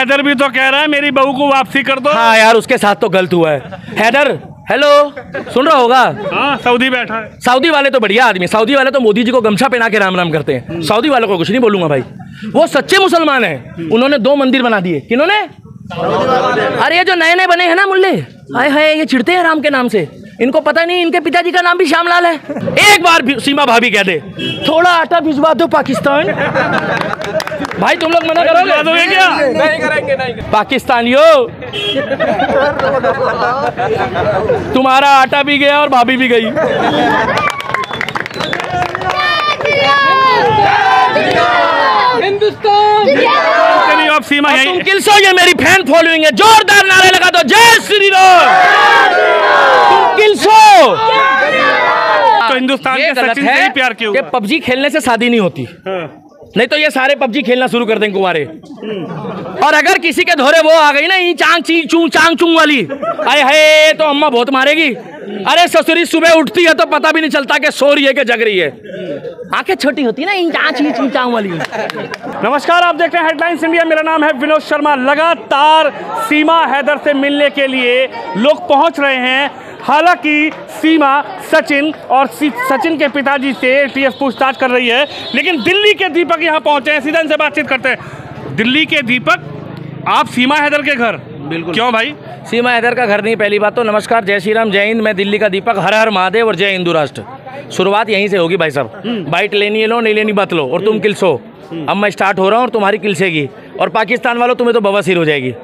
हैदर भी तो कह रहा है मेरी बहू को वापसी कर दो। हाँ यार, उसके साथ तो गलत हुआ है। हैदर हेलो, सुन रहा होगा? हाँ, सऊदी बैठा है। सऊदी वाले तो बढ़िया आदमी, सऊदी वाले तो मोदी जी को गमछा पहना के राम राम करते हैं। सऊदी वालों को कुछ नहीं बोलूंगा भाई, वो सच्चे मुसलमान हैं। उन्होंने 2 मंदिर बना दिए। किन्होंने? अरे ये जो नए नए बने हैं ना मुल्ले, हाय हाय, ये चिढ़ते हैं राम के नाम से। इनको पता नहीं इनके पिताजी का नाम भी श्यामलाल है। एक बार सीमा भाभी कह दे थोड़ा आटा भिजवा दो पाकिस्तान, भाई तुम लोग मना करोगे क्या? नहीं करेंगे, नहीं। पाकिस्तानियों, तुम्हारा आटा भी गया और भाभी भी गई। हिंदुस्तान। चलिए अब सीमा यही। तुम किल्सो, ये मेरी फैन फॉलोइंग है, जोरदार नारे लगा दो, जय श्री राम। तुम किल्सो। तो हिंदुस्तान के सचिन से ही प्यार क्यों? पबजी खेलने से शादी नहीं होती। नहीं तो ये सारे पबजी खेलना शुरू कर देंगे कुंवारे। और अगर किसी के धोरे वो आ गई ना, चांग चूंग वाली, आए हाय, तो अम्मा बहुत मारेगी। अरे ससुरी सुबह उठती है तो पता भी नहीं चलता कि सो रही है कि जग रही है। आंखें छोटी होती है ना, चांग वाली। नमस्कार, आप देख रहे हैं हेडलाइंस इंडिया। मेरा नाम है विनोद शर्मा। लगातार सीमा हैदर से मिलने के लिए लोग पहुंच रहे हैं। हालांकि सीमा सचिन और सचिन के पिताजी से एटीएस पूछताछ कर रही है, लेकिन दिल्ली के दीपक यहाँ पहुंचे हैं। सीधा इनसे बातचीत करते हैं। दिल्ली के दीपक, आप सीमा हैदर के घर? बिल्कुल। क्यों भाई? सीमा हैदर का घर नहीं। पहली बात तो नमस्कार, जय श्री राम, जय हिंद। मैं दिल्ली का दीपक, हर हर महादेव और जय हिंदू राष्ट्र। शुरुआत यहीं से होगी भाई साहब। बाइट लेनी है लो, नहीं लेनी बात लो, और तुम किल्सो। अब मैं स्टार्ट हो रहा हूँ और तुम्हारी किल्सेगी। और पाकिस्तान वालों, तुम्हें तो बवासीर हो जाएगी।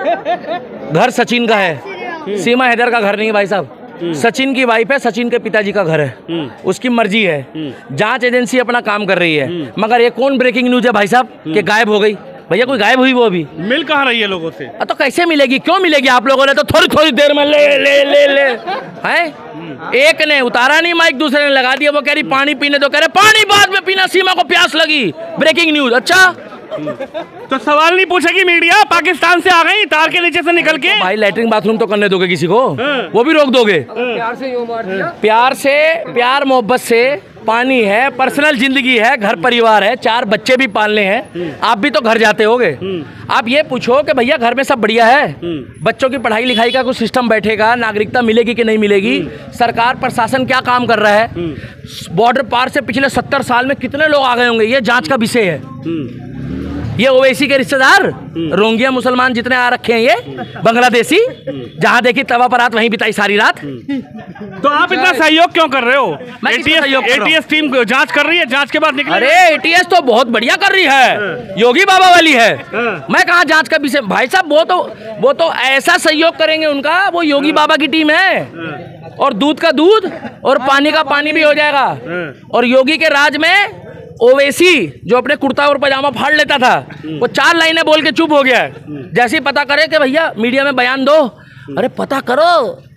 घर सचिन का है, सीमा हैदर का घर नहीं है भाई साहब। सचिन की वाइफ है, सचिन के पिताजी का घर है, उसकी मर्जी है। जांच एजेंसी अपना काम कर रही है। मगर ये कौन ब्रेकिंग न्यूज है भाई साहब कि गायब हो गई? भैया कोई गायब हुई वो अभी? मिल कहाँ रही है लोगों से? तो कैसे मिलेगी, क्यों मिलेगी? आप लोगों ने तो थोड़ी थोड़ी देर में ले ले ले ले हैं। एक ने उतारा नहीं माइक, दूसरे ने लगा दिया। वो कह रही पानी पीने दो, कह रहे पानी बाद में पीना, सीमा को प्यास लगी। Breaking news. अच्छा, तो सवाल नहीं पूछेगी मीडिया? पाकिस्तान से आ गई तार के नीचे से निकल के। भाई लैट्रिन बाथरूम तो करने दोगे किसी को? वो भी रोक दोगे? प्यार से, प्यार मोहब्बत से। पानी है, पर्सनल जिंदगी है, घर परिवार है, 4 बच्चे भी पालने हैं। आप भी तो घर जाते होगे। आप ये पूछो कि भैया घर में सब बढ़िया है? बच्चों की पढ़ाई लिखाई का कुछ सिस्टम बैठेगा? नागरिकता मिलेगी कि नहीं मिलेगी? सरकार प्रशासन क्या काम कर रहा है? बॉर्डर पार से पिछले 70 साल में कितने लोग आ गए होंगे, ये जांच का विषय है। ये ओवैसी के रिश्तेदार रोंगिया मुसलमान जितने आ रखे हैं, ये बांग्लादेशी, जहां देखी तवा पर रात वहीं बिताई सारी रात। तो आप इतना सहयोग क्यों कर रहे हो? एटीएस टीम जांच कर रही है, जांच के बाद निकले। अरे एटीएस तो बहुत बढ़िया कर रही है, योगी बाबा वाली है। मैं कहा जांच का विषय भाई साहब, वो तो ऐसा सहयोग करेंगे उनका, वो योगी बाबा की टीम है। और दूध का दूध और पानी का पानी भी हो जाएगा। और योगी के राज में ओवैसी जो अपने कुर्ता और पजामा फाड़ लेता था, वो 4 लाइनें बोल के चुप हो गया है। जैसे ही पता करे कि भैया मीडिया में बयान दो, अरे पता करो,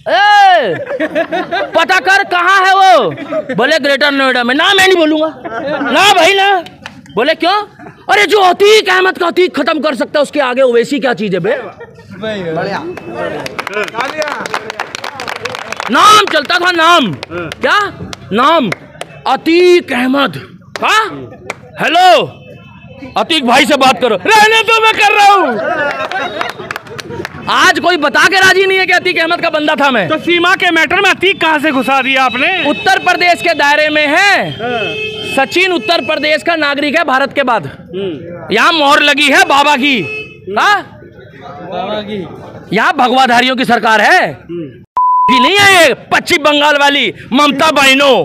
पता कर कहाँ है वो? बोले ग्रेटर नोएडा में। ना मैं नहीं बोलूंगा ना भाई ना। बोले क्यों? अरे जो अतीक अहमद का अतीक खत्म कर सकता है, उसके आगे ओवैसी क्या चीज है बे? नाम चलता था, नाम क्या नाम? अतीक अहमद। हाँ, हेलो अतीक भाई से बात करो। रहने तो मैं कर रहा हूँ। आज कोई बता के राजी नहीं है कि अतीक अहमद का बंदा था मैं। तो सीमा के मैटर में अतीक कहाँ से घुसा दिया आपने? उत्तर प्रदेश के दायरे में है। सचिन उत्तर प्रदेश का नागरिक है भारत के बाद। यहाँ मोहर लगी है बाबा की। हाँ, यहाँ भगवाधारियों की सरकार है। नहीं है पश्चिम बंगाल वाली ममता बहनों।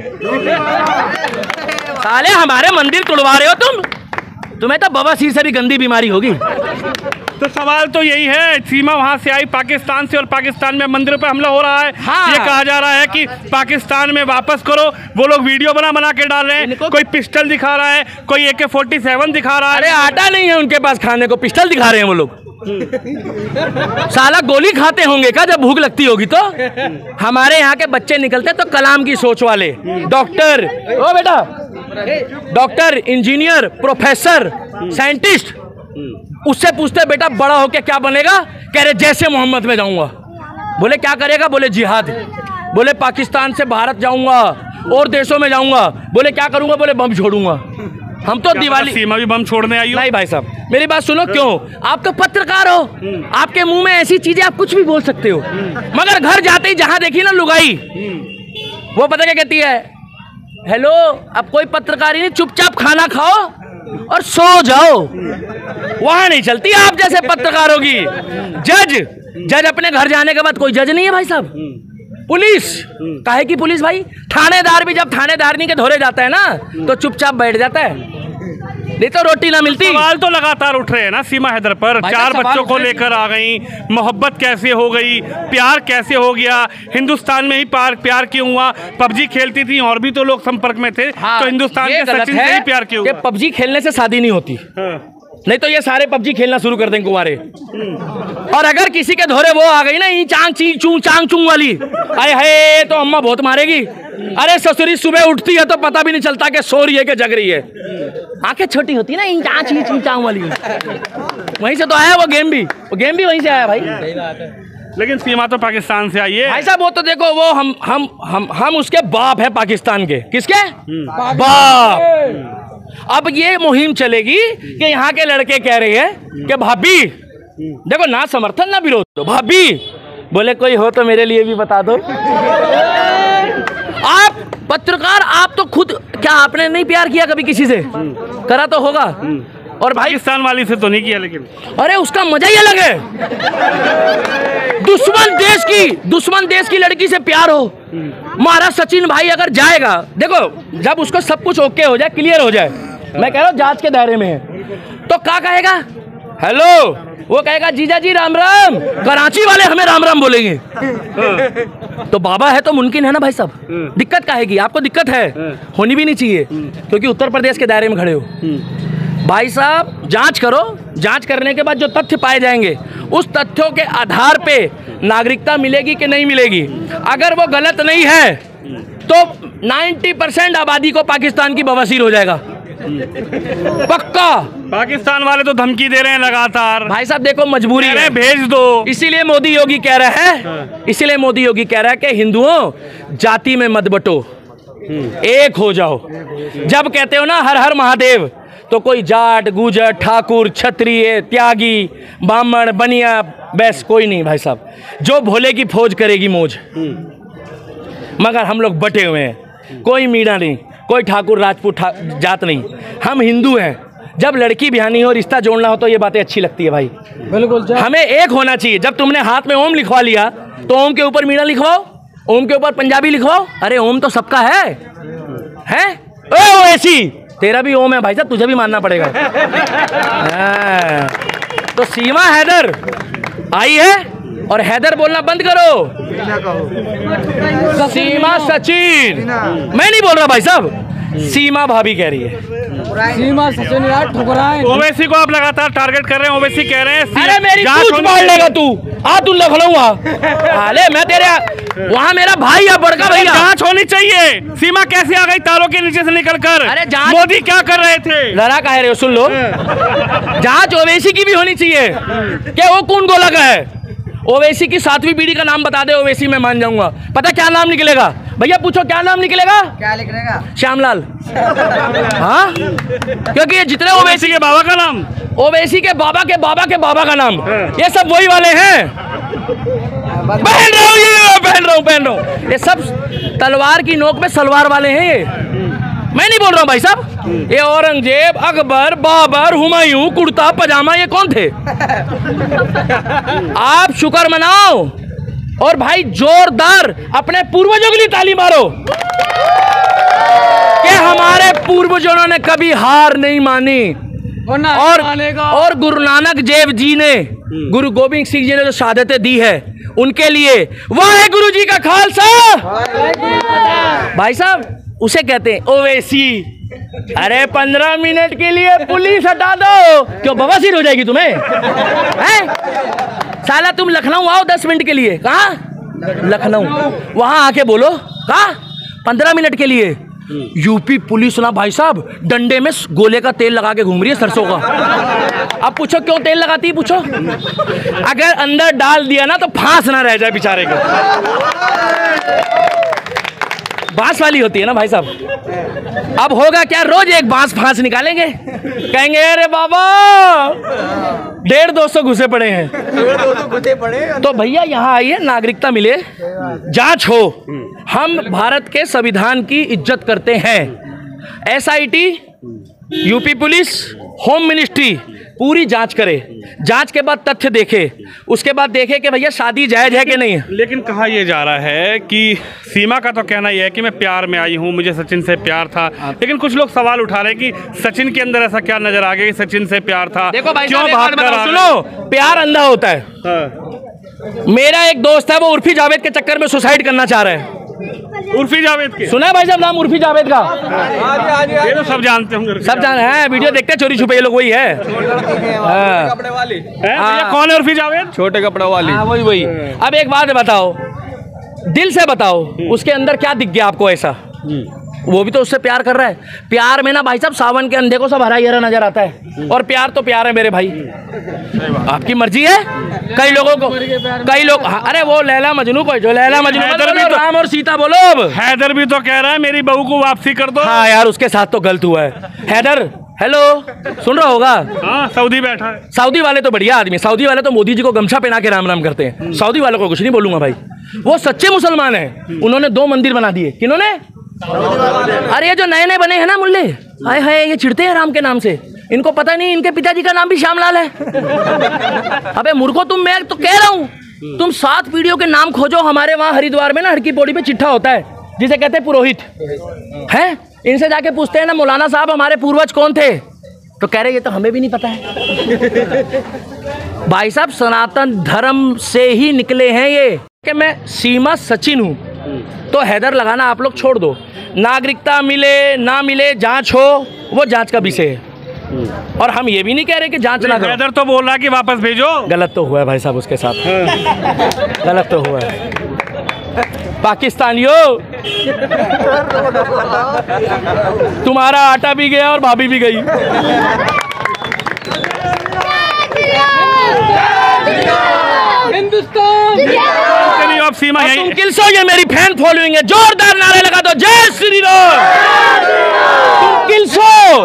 साले हमारे मंदिर तोड़वा रहे हो तुम। तुम्हें तो बवासीर से भी गंदी बीमारी होगी। तो सवाल तो यही है, सीमा वहां से आई पाकिस्तान से, और पाकिस्तान में मंदिरों पे हमला हो रहा है। हाँ। ये कहा जा रहा है कि पाकिस्तान में वापस करो। वो लोग वीडियो बना के डाल रहे हैं। कोई पिस्टल दिखा रहा है, कोई AK-47 दिखा रहा है। अरे आटा नहीं है उनके पास खाने को, पिस्टल दिखा रहे हैं वो लोग। साला गोली खाते होंगे क्या जब भूख लगती होगी? तो हमारे यहाँ के बच्चे निकलते तो कलाम की सोच वाले, डॉक्टर, ओ बेटा डॉक्टर, इंजीनियर, प्रोफेसर, साइंटिस्ट। उससे पूछते बेटा बड़ा होके क्या बनेगा? कह रहे जैसे मोहम्मद में जाऊंगा। बोले क्या करेगा? बोले जिहाद। बोले पाकिस्तान से भारत जाऊंगा और देशों में जाऊंगा। बोले क्या करूंगा? बोले बम छोड़ूंगा। हम तो दिवाली सीमा भी बम छोड़ने आई हो? नहीं भाई साहब, मेरी बात सुनो। क्यों? आप तो पत्रकार हो, आपके मुंह में ऐसी चीजें आप कुछ भी बोल सकते हो, मगर घर जाते ही जहां देखी ना लुगाई, वो पता क्या कहती है? हेलो, अब कोई पत्रकारी नहीं, चुपचाप खाना खाओ और सो जाओ। वहां नहीं चलती आप जैसे पत्रकारों की। जज अपने घर जाने के बाद कोई जज नहीं है भाई साहब। पुलिस काहे की पुलिस भाई? थानेदार भी जब थानेदारनी के धोरे जाता है ना तो चुपचाप बैठ जाता है, नहीं तो रोटी ना मिलती। सवाल तो लगातार उठ रहे हैं ना सीमा हैदर पर। 4 बच्चों को लेकर आ गई, मोहब्बत कैसे हो गई, प्यार कैसे हो गया, हिंदुस्तान में ही प्यार क्यों हुआ? पबजी खेलती थी और भी तो लोग संपर्क में थे। हाँ, तो हिंदुस्तान के सचिन से ही प्यार क्यों हुआ? पबजी खेलने से शादी नहीं होती। हाँ। नहीं तो ये सारे पबजी खेलना शुरू कर देंगे कुंवारे। और अगर किसी के धोरे वो आ गई ना चांग चूंग वाली, आए हाय, तो अम्मा बहुत मारेगी। अरे ससुरी सुबह उठती है तो पता भी नहीं चलता कि सो रही है कि जग रही है। आंखें छोटी होती है ना चांग वाली, वहीं से तो आया वो गेम भी वहीं से आया भाई। लेकिन सीमा तो पाकिस्तान से आई है भाई साहब। वो तो देखो, वो हम उसके बाप है पाकिस्तान के। किसके बाप? अब ये मुहिम चलेगी कि यहाँ के लड़के कह रहे हैं कि भाभी देखो, ना समर्थन ना विरोध, तो भाभी बोले कोई हो तो मेरे लिए भी बता दो। आप पत्रकार, आप तो खुद, क्या आपने नहीं प्यार किया कभी किसी से? करा तो होगा। और भाई पाकिस्तान वाली से तो नहीं किया, लेकिन अरे उसका मजा ही अलग है। दुश्मन देश की लड़की से प्यार हो। हमारा सचिन भाई अगर जाएगा, देखो जब उसको सब कुछ ओके हो जाए, क्लियर हो जाए, मैं कह रहा हूँ जांच के दायरे में है, तो क्या कहेगा? हेलो, वो कहेगा जीजा जी राम राम, कराची वाले हमें राम राम बोलेंगे। तो बाबा है तो मुमकिन है ना भाई साहब। दिक्कत क्या है? आपको दिक्कत है, होनी भी नहीं चाहिए, क्योंकि उत्तर प्रदेश के दायरे में खड़े हो। भाई साहब जांच करो, जांच करने के बाद जो तथ्य पाए जाएंगे उस तथ्यों के आधार पे नागरिकता मिलेगी कि नहीं मिलेगी। अगर वो गलत नहीं है तो 90% आबादी को पाकिस्तान की बवासीर हो जाएगा, पक्का। पाकिस्तान वाले तो धमकी दे रहे हैं लगातार। भाई साहब देखो, मजबूरी है, भेज दो। इसीलिए मोदी योगी कह रहा है कि हिंदुओं जाति में मत बटो, एक हो जाओ। जब कहते हो ना हर हर महादेव, तो कोई जाट, गुजर, ठाकुर, क्षत्रिय, त्यागी, ब्राह्मण, बनिया, बस कोई नहीं भाई साहब। जो भोले की फौज करेगी मौज। मगर हम लोग बटे हुए हैं, कोई मीणा नहीं, कोई ठाकुर राजपूत जात नहीं, हम हिंदू हैं। जब लड़की बिहानी हो, रिश्ता जोड़ना हो, तो ये बातें अच्छी लगती है भाई। बिल्कुल, हमें एक होना चाहिए। जब तुमने हाथ में ओम लिखवा लिया तो ओम के ऊपर मीणा लिखवाओ, ओम के ऊपर पंजाबी लिखवाओ। अरे ओम तो सबका है? ओ ऐसी तेरा भी ओम है भाई साहब, तुझे भी मानना पड़ेगा। तो सीमा हैदर आई है, और हैदर बोलना बंद करो। सीमा सचिन, मैं नहीं बोल रहा भाई साहब, सीमा भाभी कह रही है। सीमा सचिन यार ठुकराए। ओवैसी को आप लगातार टारगेट कर रहे हैं। ओवैसी कह रहे हैं अरे मेरी पूछ मार लेगा तू, आ तू लखनऊ आ। अरे मैं तेरे वहाँ मेरा भाई है, बड़का भैया। जांच होनी चाहिए। सीमा कैसे आ गई तारों के नीचे से निकलकर? अरे जांच, मोदी क्या कर रहे थे? लड़ा कह रहे हो, सुन लो। जांच ओवैसी की भी होनी चाहिए कि वो कौन गोला का है। ओवैसी की 7वीं पीढ़ी का नाम बता दे, ओवैसी मैं मान जाऊंगा। पता क्या नाम निकलेगा? भैया पूछो क्या नाम निकलेगा? क्या निकलेगा? श्यामलाल। हाँ, क्योंकि ये जितने ओवैसी के बाबा का नाम, ओवैसी के बाबा के बाबा के बाबा का नाम, ये सब वही वाले हैं। पहन रहा हूँ। ये सब तलवार की नोक पे सलवार वाले हैं। ये मैं नहीं बोल रहा हूँ भाई साहब। ये औरंगजेब, अकबर, बाबर, हुमायूं, कुर्ता पजामा, ये कौन थे? आप शुक्र मनाओ और भाई जोरदार अपने पूर्वजों के लिए ताली मारो कि हमारे पूर्वजों ने कभी हार नहीं मानी। और गुरु नानक देव जी ने, गुरु गोविंद सिंह जी ने जो शहादतें दी है, उनके लिए वाहेगुरु जी का खालसा। भाई साहब उसे कहते हैं ओवैसी। अरे 15 मिनट के लिए पुलिस हटा दो, क्यों बवासीर हो जाएगी तुम्हें? हैं? साला तुम लखनऊ आओ 10 मिनट के लिए। कहाँ? लखनऊ। वहां आके बोलो कहाँ? 15 मिनट के लिए। यूपी पुलिस ना भाई साहब डंडे में गोले का तेल लगा के घूम रही है, सरसों का। अब पूछो क्यों तेल लगाती है? पूछो। अगर अंदर डाल दिया ना तो फांस ना रह जाए बेचारे को। बांस वाली होती है ना भाई साहब। अब होगा क्या, रोज एक बांस फांस निकालेंगे, कहेंगे अरे बाबा 150-200 घुसे पड़े हैं। 150 घुसे पड़े। तो भैया यहाँ आइए, नागरिकता मिले, जांच हो। हम भारत के संविधान की इज्जत करते हैं। SIT, UP police, home ministry पूरी जांच करे, जांच के बाद तथ्य देखे, उसके बाद देखे कि भैया शादी जायज है कि नहीं है। लेकिन कहा यह जा रहा है कि सीमा का तो कहना यह है कि मैं प्यार में आई हूं, मुझे सचिन से प्यार था, लेकिन कुछ लोग सवाल उठा रहे हैं कि सचिन के अंदर ऐसा क्या नजर आ गया कि सचिन से प्यार था। देखो भाई क्यों साहब, भाग कर आ सुनो, प्यार अंधा होता है। हाँ। मेरा एक दोस्त है, वो उर्फी जावेद के चक्कर में सुसाइड करना चाह रहा है। उर्फी जावेद के सुना है भाई साहब नाम उर्फी जावेद का? ये तो सब जानते होंगे, सब जान है, वीडियो देखते हैं चोरी छुपे, ये लोग वही है। हाँ। कपड़े वाली। भैया कौन है उर्फी जावेद? छोटे कपड़े वाली। हाँ वही। अब एक बात बताओ, दिल से बताओ, उसके अंदर क्या दिख गया आपको ऐसा? वो भी तो उससे प्यार कर रहा है। प्यार में ना भाई साहब सावन के अंधे को सब हरा हरा नजर आता है, और प्यार तो प्यार है मेरे भाई। आपकी मर्जी है। कई लोगों को, कई लोग, अरे वो लैला मजनू को, जो लैला मजनू हैदर भी तो, राम और सीता बोलो। अब हैदर भी तो कह रहा है मेरी बहू को वापसी कर दो। हाँ यार, उसके साथ तो गलत हुआ है। हैदर हेलो, सुन रहा होगा? हाँ, सऊदी बैठा है। सऊदी वाले तो बढ़िया आदमी, सऊदी वाले तो मोदी जी को गमछा पहना के राम राम करते हैं। सऊदी वालों को कुछ नहीं बोलूंगा भाई, वो सच्चे मुसलमान हैं। उन्होंने 2 मंदिर बना दिए। किन्होंने? अरे ये जो नए नए बने हैं ना मुल्ले, हाय हाय, ये चिढ़ते हैं राम के नाम से। इनको पता नहीं इनके पिताजी का नाम भी श्यामलाल है। अबे मूर्खो तुम, मैं तो कह रहा हूँ, तुम 7 पीढ़ियों के नाम खोजो। हमारे वहाँ हरिद्वार में ना हर की पौड़ी पे चिट्ठा होता है, जिसे कहते हैं पुरोहित हैं। इनसे जाके पूछते हैं ना, मौलाना साहब हमारे पूर्वज कौन थे, तो कह रहे ये तो हमें भी नहीं पता है। भाई साहब सनातन धर्म से ही निकले हैं ये। कि मैं सीमा सचिन हूँ, तो हैदर लगाना आप लोग छोड़ दो। नागरिकता मिले ना मिले, जांच हो, वो जांच का विषय है। और हम ये भी नहीं कह रहे कि जांच ना करो। हैदर तो बोल रहा है कि वापस भेजो। गलत तो हुआ है भाई साहब उसके साथ, गलत तो हुआ है। पाकिस्तानियों, तुम्हारा आटा भी गया और भाभी भी गई। हिंदुस्तान। चलिए अब सीमा यही। तुम किल्सो, ये मेरी फैन फॉलोइंग है, जोरदार नारे लगा दो, जय श्री राम। तुम किल्सो,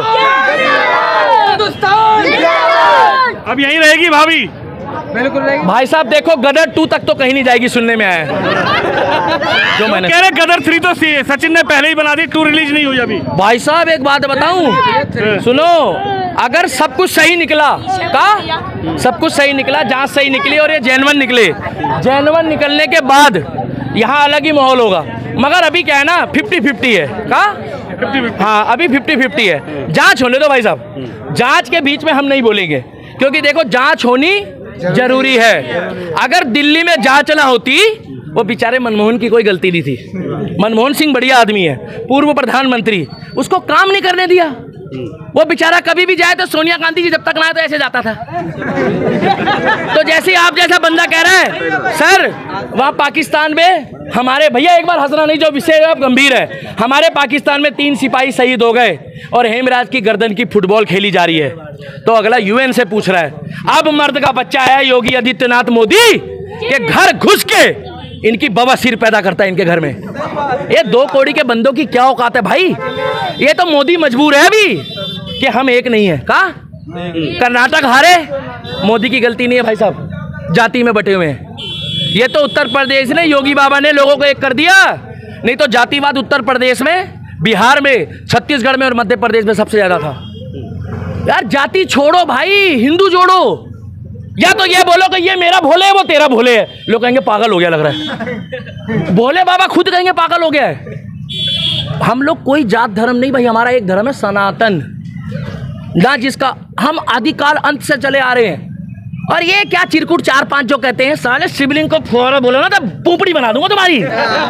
अब यही रहेगी भाभी। बिल्कुल नहीं। भाई साहब देखो, गदर 2 तक तो कहीं नहीं जाएगी, सुनने में आया है। जो मैंने कह रहे गदर 3 तो सचिन ने पहले ही बना दी, 2 रिलीज नहीं हुई अभी। भाई साहब एक बात बताऊं, सुनो, अगर सब कुछ सही निकला, का सब कुछ सही निकला, जांच सही निकली और ये जेन्युइन निकले, जेन्युइन निकलने के बाद यहाँ अलग ही माहौल होगा। मगर अभी क्या है ना, 50-50 है। का 50-50? हाँ, अभी 50-50 है। जांच होने दो भाई साहब, जांच के बीच में हम नहीं बोलेंगे, क्योंकि देखो जांच होनी जरूरी है। अगर दिल्ली में जांच ना होती, वो बेचारे मनमोहन की कोई गलती नहीं थी। मनमोहन सिंह बढ़िया आदमी है, पूर्व प्रधानमंत्री, उसको काम नहीं करने दिया। वो बेचारा कभी भी जाए तो सोनिया गांधी जी जब तक ना आए तो ऐसे जाता था। तो जैसे आप जैसा बंदा कह रहा है सर, वहाँ पाकिस्तान में हमारे भैया, एक बार हंसना नहीं, जो विषय अब गंभीर है, हमारे पाकिस्तान में 3 सिपाही शहीद हो गए और हेमराज की गर्दन की फुटबॉल खेली जा रही है। तो अगला यूएन से पूछ रहा है, अब मर्द का बच्चा है योगी आदित्यनाथ मोदी के घर घुस के इनकी बवासीर पैदा करता है इनके घर में। ये 2 कौड़ी के बंदों की क्या औकात है भाई। ये तो मोदी मजबूर है अभी कि हम एक नहीं है। का कर्नाटक हारे, मोदी की गलती नहीं है भाई साहब, जाति में बटे हुए हैं। ये तो उत्तर प्रदेश ने, योगी बाबा ने लोगों को एक कर दिया, नहीं तो जातिवाद उत्तर प्रदेश में, बिहार में, छत्तीसगढ़ में और मध्य प्रदेश में सबसे ज्यादा था। यार जाति छोड़ो भाई, हिंदू जोड़ो। या तो ये बोलो कि ये मेरा भोले है, वो तेरा भोले है, लोग कहेंगे पागल हो गया लग रहा है। भोले बाबा खुद कहेंगे पागल हो गया है। हम लोग कोई जात धर्म नहीं भाई, हमारा एक धर्म है सनातन, ना जिसका हम आदिकाल अंत से चले आ रहे हैं। और ये क्या चिरकुट 4-5 जो कहते हैं, साले शिवलिंग को फुहारा बोलो ना तो पोपड़ी बना दूंगा तुम्हारी।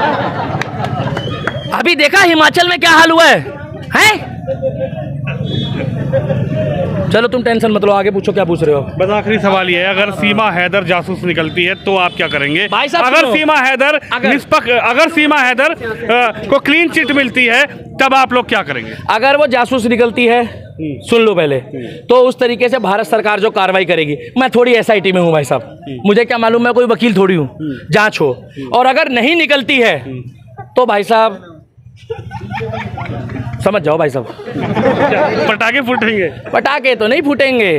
अभी देखा हिमाचल में क्या हाल हुआ है? चलो तुम टेंशन मत लो, आगे पूछो क्या पूछ रहे हो। बस आखिरी सवाल ये है, अगर सीमा हैदर जासूस निकलती है तो आप क्या करेंगे? भाई साहब अगर सीमा हैदर निष्पक्ष, अगर सीमा हैदर को क्लीन चिट मिलती है तब आप लोग क्या करेंगे? अगर वो जासूस निकलती है, सुन लो पहले, तो उस तरीके से भारत सरकार जो कार्रवाई करेगी, मैं थोड़ी एसआईटी में हूँ भाई साहब, मुझे क्या मालूम, मैं कोई वकील थोड़ी हूँ, जांच हो। और अगर नहीं निकलती है तो भाई साहब समझ जाओ भाई साहब। पटाखे फूटेंगे? पटाखे तो नहीं फूटेंगे,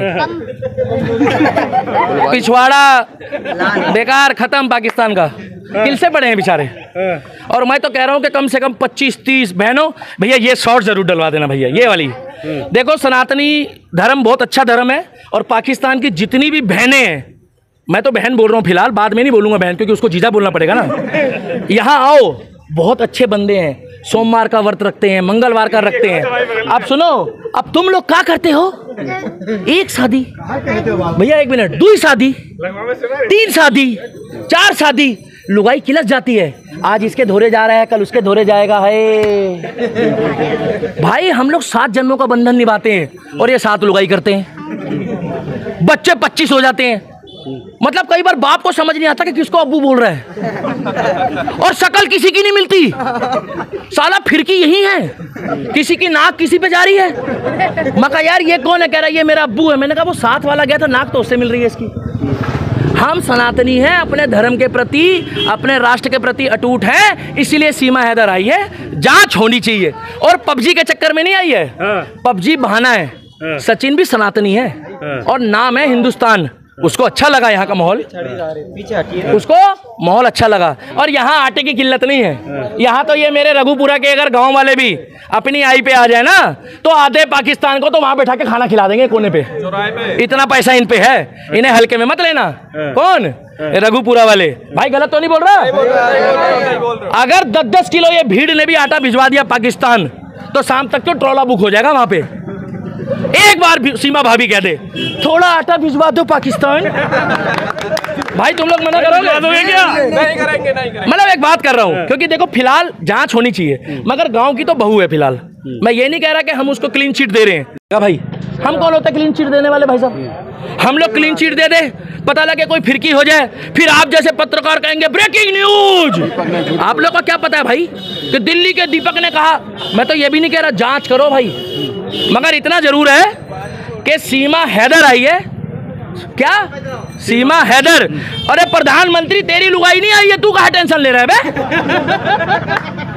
पिछवाड़ा बेकार खत्म पाकिस्तान का, किल से पड़े हैं बेचारे। और मैं तो कह रहा हूँ कि कम से कम 25-30 बहनों, भैया ये शॉर्ट जरूर डलवा देना भैया, ये वाली। देखो सनातनी धर्म बहुत अच्छा धर्म है, और पाकिस्तान की जितनी भी बहनें हैं, मैं तो बहन बोल रहा हूँ फिलहाल, बाद में नहीं बोलूँगा बहन, क्योंकि उसको जीजा बोलना पड़ेगा ना। यहाँ आओ, बहुत अच्छे बंदे हैं, सोमवार का व्रत रखते हैं, मंगलवार का रखते हैं। अब सुनो, अब तुम लोग क्या करते हो? एक शादी भैया, 1 मिनट, 2 शादी, 3 शादी, 4 शादी, लुगाई किलस जाती है। आज इसके धोरे जा रहा है, कल उसके धोरे जाएगा। है भाई, हम लोग 7 जन्मों का बंधन निभाते हैं और ये 7 लुगाई करते हैं। बच्चे 25 हो जाते हैं। मतलब कई बार बाप को समझ नहीं आता कि किसको अब्बू बोल रहा है, और शक्ल किसी की नहीं मिलती। साला फिरकी यही है, किसी की नाक किसी पे जा रही है। मैं कहा यार ये कौन है? कह रहा है ये मेरा अब्बू है। मैंने कहा वो साथ वाला गया था, नाक तो उससे मिल रही है इसकी। हम सनातनी हैं, अपने धर्म के प्रति, अपने राष्ट्र के प्रति अटूट हैं, इसीलिए सीमा हैदर आई है। जांच होनी चाहिए, और पबजी के चक्कर में नहीं आई है। पबजी बहाना है। सचिन भी सनातनी है और नाम है हिंदुस्तान। उसको अच्छा लगा यहाँ का माहौल, उसको माहौल अच्छा लगा। और यहाँ आटे की किल्लत नहीं है। यहाँ तो ये मेरे रघुपुरा के अगर गांव वाले भी अपनी आई पे आ जाए ना, तो आधे पाकिस्तान को तो वहां बैठा के खाना खिला देंगे कोने पे। इतना पैसा इन पे है, इन्हें हल्के में मत लेना। कौन? रघुपुरा वाले। भाई गलत तो नहीं बोल रहा? अगर 10-10 किलो ये भीड़ ने भी आटा भिजवा दिया पाकिस्तान, तो शाम तक तो ट्रॉला बुक हो जाएगा वहां पे। एक बार सीमा भाभी कह दे थोड़ा आटा भिजवा दो पाकिस्तान, भाई तुम लोग मना करोगे क्या? नहीं करेंगे। मतलब एक बात कर रहा हूँ, क्योंकि देखो फिलहाल जांच होनी चाहिए, मगर गांव की तो बहू है फिलहाल। मैं ये नहीं कह रहा कि हम उसको क्लीन चिट दे रहे हैं। क्या भाई, हम कौन होते क्लीन चिट देने वाले? भाई साहब, हम लोग क्लीन चिट दे दे, पता लगे कोई फिरकी हो जाए, फिर आप जैसे पत्रकार कहेंगे ब्रेकिंग न्यूज। आप लोग को क्या पता है भाई कि दिल्ली के दीपक ने कहा? मैं तो ये भी नहीं कह रहा जांच करो भाई, मगर इतना जरूर है कि सीमा हैदर आई है। क्या? सीमा हैदर। अरे प्रधानमंत्री तेरी लुगाई नहीं आई है, तू कहाँ टेंशन ले रहा है बे?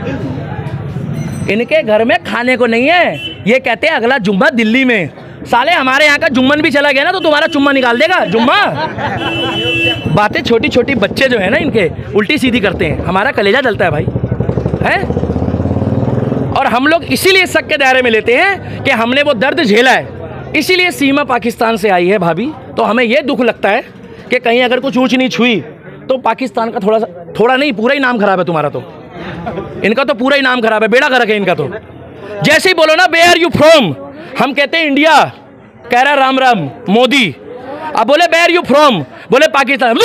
इनके घर में खाने को नहीं है। ये कहते हैं अगला जुम्मा दिल्ली में। साले हमारे यहाँ का जुम्मन भी चला गया ना, तो तुम्हारा चुम्मा निकाल देगा जुम्मा। बातें छोटी छोटी बच्चे जो है ना, इनके उल्टी सीधी करते हैं, हमारा कलेजा जलता है भाई, है। और हम लोग इसीलिए शक के दायरे में लेते हैं कि हमने वो दर्द झेला है। इसीलिए सीमा पाकिस्तान से आई है भाभी, तो हमें ये दुख लगता है कि कहीं अगर कुछ ऊंच नीच हुई तो पाकिस्तान का थोड़ा नहीं पूरा ही नाम खराब है तुम्हारा। तो इनका तो पूरा ही नाम खराब है, बेड़ा गर्क है इनका। तो जैसे ही बोलो ना वेयर आर यू फ्रॉम, हम कहते हैं इंडिया, कह रहा राम राम मोदी। अब बोले वेयर यू फ्रॉम, बोले पाकिस्तान।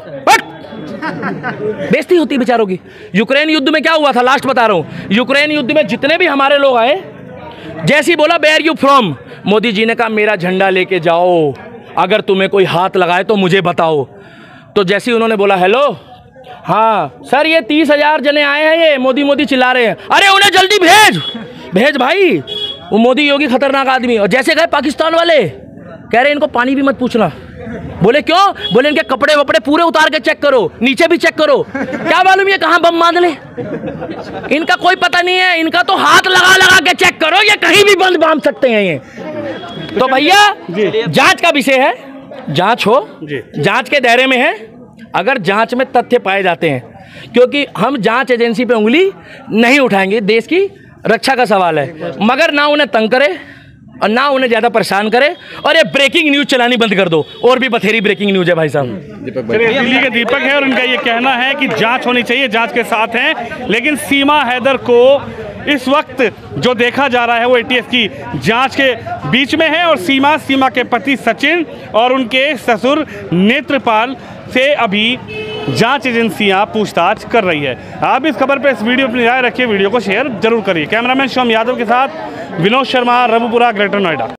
बेइज्जती होती है बेचारों की। यूक्रेन युद्ध में क्या हुआ था, लास्ट बता रहा हूँ। यूक्रेन युद्ध में जितने भी हमारे लोग आए, जैसे ही बोला where you from, Modi ji ने कहा मेरा झंडा लेके जाओ, अगर तुम्हें कोई हाथ लगाए तो मुझे बताओ। तो जैसे ही उन्होंने बोला हेलो, हाँ सर ये 30,000 जने आए हैं, ये मोदी मोदी चिल्ला रहे हैं, अरे उन्हें जल्दी भेज भाई, वो मोदी योगी खतरनाक आदमी। और जैसे गए पाकिस्तान वाले, कह रहे इनको पानी भी मत पूछना। बोले क्यों? बोले इनके कपड़े वपड़े पूरे उतार के चेक करो, नीचे भी चेक करो, क्या मालूम ये कहाँ बम बांध ले। इनका कोई पता नहीं है, इनका तो हाथ लगा लगा के चेक करो, ये कहीं भी बंद बांध सकते हैं ये। तो भैया जांच का विषय है, जांच हो, जांच के दायरे में है। अगर जांच में तथ्य पाए जाते हैं, क्योंकि हम जांच एजेंसी पे उंगली नहीं उठाएंगे, देश की रक्षा का सवाल है, मगर ना उन्हें तंग करे और ना उन्हें ज़्यादा परेशान करे। और ये ब्रेकिंग न्यूज़ चलानी बंद कर दो, और भी बथेरी ब्रेकिंग न्यूज़ है भाई साहब। दिल्ली के दीपक है और उनका ये कहना है कि जांच होनी चाहिए, जांच के साथ हैं। लेकिन सीमा हैदर को इस वक्त जो देखा जा रहा है वो ATF की जांच के बीच में है, और सीमा के पति सचिन और उनके ससुर नेत्रपाल से अभी जांच एजेंसियां पूछताछ कर रही है। आप इस खबर पे इस वीडियो पर राय रखिए, वीडियो को शेयर जरूर करिए। कैमरामैन शिवम यादव के साथ विनोद शर्मा, रघुपुरा, ग्रेटर नोएडा।